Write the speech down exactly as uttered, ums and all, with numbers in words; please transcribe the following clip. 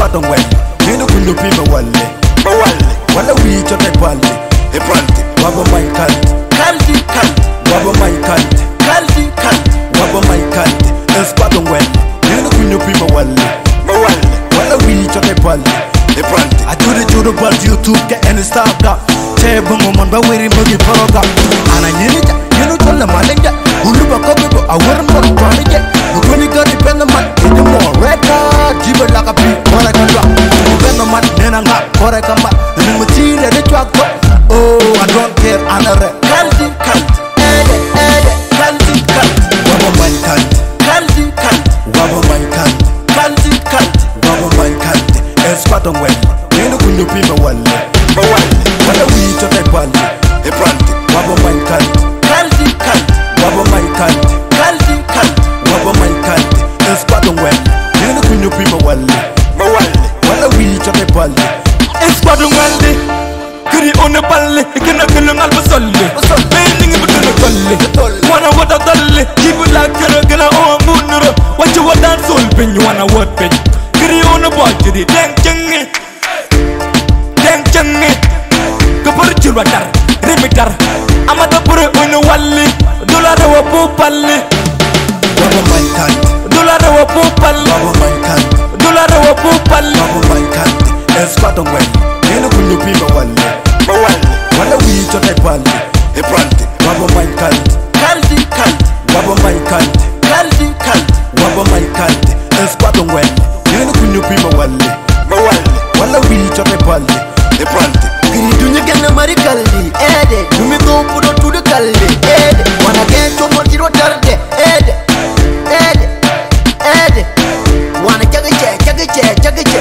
Esquadron well, Nino Kundu Pima Wale, Mawale, Walla we each other Wale, a brandy, Wabba my cant, Kaldi, cant, Wabba my cant, Kaldi, cant, Wabba my cant, Esquadron well, Nino Kundu Pima Wale, Mawale, Walla we each other Wale, a brandy. I do the to the world YouTube, get any start up. Table moment, but we're in Boogie Program. And I need it, you know, tell them I think that. Who look a couple, I wouldn't want to try to get. But when you got the pen, the man, get the more record. Jibber like a pig, what I can drop. The pen, the man, then I'm not, what I can back. The new material, the track up. Oh, I don't care, I'm a red. Kaldi, cant, Ede, Ede, Kaldi, cant. Wabba my cant, Kaldi, cant. Wabba my cant, Kaldi, cant. Wabba my cant. Esquadron well, Nino Kundu Pima Wale, Mawale, Walla we each other Wale, a brandy, Wabba my cant, Kaldi, cant. Wabba my cant, Kaldi, cant. Wabba my cant. Esquadron well, Nino Kundu Pima Wale, Mawale, Walla we each other Wale. Esquadron well, Kiri on the balle, Kina Killing Albasolle, Bailing in the Tolle, Wanna what a Tolle, People like Kiragana or Munro, what you want that soul pin, you wanna what pin. Kiri on the body, Dang Chang, Dang Chang, Kapurchuratar, Rimitar, Amatapur on the Wally, Dollar of Popale, Wabba my cant, Dollar of Popale, Wabba my cant, Dollar of Popale, Wabba my cant. Esquadron well, Nino Kundu Pima Wale, Mawale, Walla we each other Wale, a brandy, Wabba my cant, Kaldi, cant. Wabba my cant, Kaldi, cant. Wabba my cant. Esquadron well, Nino Kundu Pima Wale, Mawale, Walla we each other Wale, a brandy. Kiri dunya kena mari Kaldi, Ede. Dumi go put to the Kaldi, Ede. Wanna get to what you tarde, Ede, Ede, Ede. Wanna chugga check, chugga check, chugga